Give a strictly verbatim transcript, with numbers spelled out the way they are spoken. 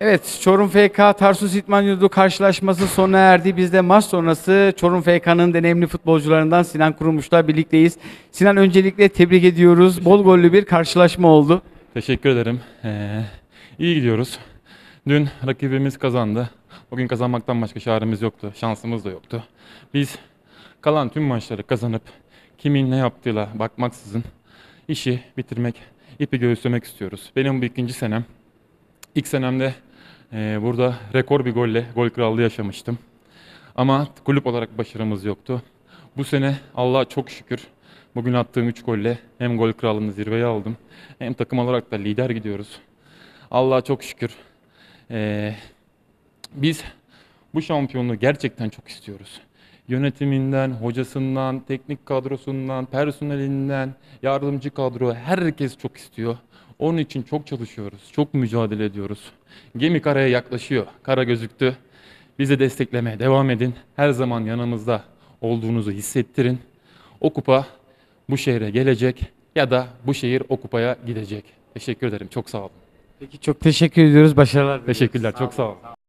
Evet, Çorum F K Tarsus İdman Yurdu karşılaşması sona erdi. Biz de maç sonrası Çorum F K'nın deneyimli futbolcularından Sinan Kurumuş'la birlikteyiz. Sinan, öncelikle tebrik ediyoruz. Bol gollü bir karşılaşma oldu. Teşekkür ederim. Ee, iyi gidiyoruz. Dün rakibimiz kazandı. Bugün kazanmaktan başka çaremiz yoktu. Şansımız da yoktu. Biz kalan tüm maçları kazanıp kimin ne yaptığıyla bakmaksızın işi bitirmek, ipi göğüslemek istiyoruz. Benim bu ikinci senem. İlk senemde e, burada rekor bir golle gol krallığı yaşamıştım. Ama kulüp olarak başarımız yoktu. Bu sene Allah'a çok şükür bugün attığım üç golle hem gol krallığını zirveye aldım hem takım olarak da lider gidiyoruz. Allah'a çok şükür. Ee, biz bu şampiyonluğu gerçekten çok istiyoruz. Yönetiminden, hocasından, teknik kadrosundan, personelinden, yardımcı kadro herkes çok istiyor. Onun için çok çalışıyoruz, çok mücadele ediyoruz. Gemi karaya yaklaşıyor, kara gözüktü. Bizi desteklemeye devam edin. Her zaman yanımızda olduğunuzu hissettirin. O kupa bu şehre gelecek ya da bu şehir o kupaya gidecek. Teşekkür ederim. Çok sağ olun. Peki, çok teşekkür ediyoruz. Başarılar diliyoruz. Teşekkürler. Çok sağ olun.